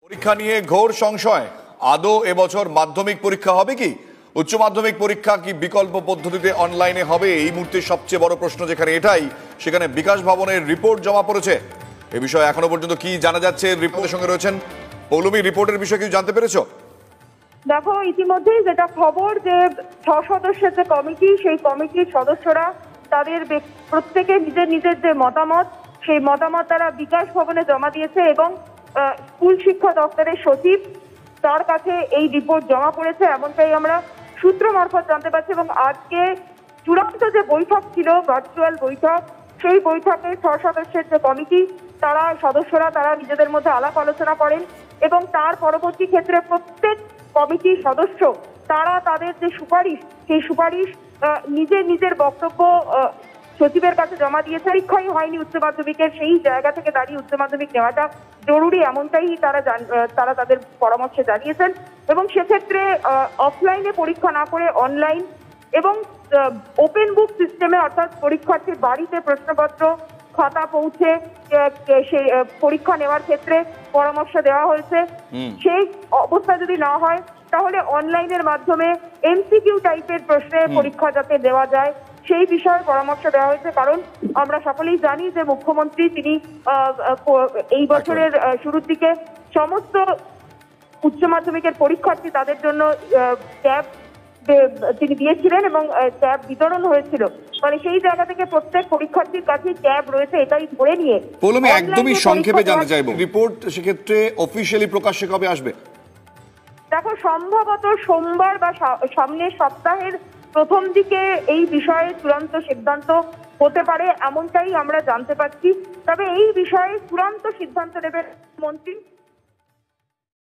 পরীক্ষা নিয়ে ঘোর সংশয়। আদৌ এবছর মাধ্যমিক পরীক্ষা হবে কি? উচ্চ মাধ্যমিক পরীক্ষা কি বিকল্প পদ্ধতিতে অনলাইনে হবে? এই মুহূর্তে সবচেয়ে বড় প্রশ্ন যেখানে এটাই, সেখানে বিকাশ ভবনের রিপোর্ট জমা পড়েছে। এ বিষয়ে এখনো পর্যন্ত কি জানা যাচ্ছে? রিপোর্টের সঙ্গে রয়েছেন পৌলমী। রিপোর্টের বিষয়ে কিছু জানতে পেরেছো? দেখো, ইতিমধ্যেই যেটা খবর যে 6 সদস্যের যে কমিটি, সেই কমিটির সদস্যরা তাদের প্রত্যেকে নিজের নিজের যে মতামত, সেই মতামত তারা বিকাশ ভবনে জমা দিয়েছে এবং স্কুল শিক্ষা দপ্তরের সচিব তার কাছে এই রিপোর্ট জমা পড়েছে, এমনটাই আমরা সূত্র মারফত জানতে পারছি। এবং আজকে চূড়ান্ত যে বৈঠক ছিল, ভার্চুয়াল বৈঠক, সেই বৈঠকে 6 সদস্যের যে কমিটি সদস্যরা তারা নিজেদের মধ্যে আলাপ আলোচনা করেন এবং তার পরবর্তী ক্ষেত্রে প্রত্যেক কমিটির সদস্য তারা তাদের যে সুপারিশ, সেই সুপারিশ নিজের নিজের বক্তব্য সচিবের কাছে জমা দিয়েছে। পরীক্ষাই হয়নি উচ্চ মাধ্যমিকের, সেই জায়গা থেকে দাঁড়িয়ে উচ্চ মাধ্যমিক নেওয়াটা জরুরি, এমনটাই তারা তাদের পরামর্শে জানিয়েছেন। এবং সেক্ষেত্রে অফলাইনে পরীক্ষা না করে অনলাইন এবং ওপেন বুক সিস্টেমে, অর্থাৎ পরীক্ষার্থীর বাড়িতে প্রশ্নপত্র খাতা পৌঁছে সেই পরীক্ষা নেওয়ার ক্ষেত্রে পরামর্শ দেওয়া হয়েছে। সেই অবস্থা যদি না হয় তাহলে অনলাইনের মাধ্যমে এমসিকিউ টাইপের প্রশ্নে পরীক্ষা যাতে দেওয়া যায় সেই বিষয়ে পরামর্শ দেওয়া হয়েছে। কারণ আমরা সকলেই জানি যে মুখ্যমন্ত্রী তিনি এই বছরের শুরুর দিকে সমস্ত উচ্চ মাধ্যমিকের পরীক্ষার্থী তাদের জন্য ট্যাব তিনি দিয়েছিলেন এবং ট্যাব বিতরণ হয়েছিল। মানে সেই জায়গা থেকে প্রত্যেক পরীক্ষার্থীর কাছে ট্যাব রয়েছে, এটাই ধরে নিয়ে পৌলমী একদমই সংক্ষেপে জানতে চাইবো, রিপোর্ট সেক্ষেত্রে অফিসিয়ালি প্রকাশ্যে কবে আসবে? দেখো, সম্ভবত সোমবার বা সামনের সপ্তাহের প্রথম দিকে এই বিষয়ে চূড়ান্ত সিদ্ধান্ত হতে পারে, এমনটাই আমরা জানতে পারছি। তবে এই বিষয়ে চূড়ান্ত সিদ্ধান্ত নেবেন মন্ত্রী।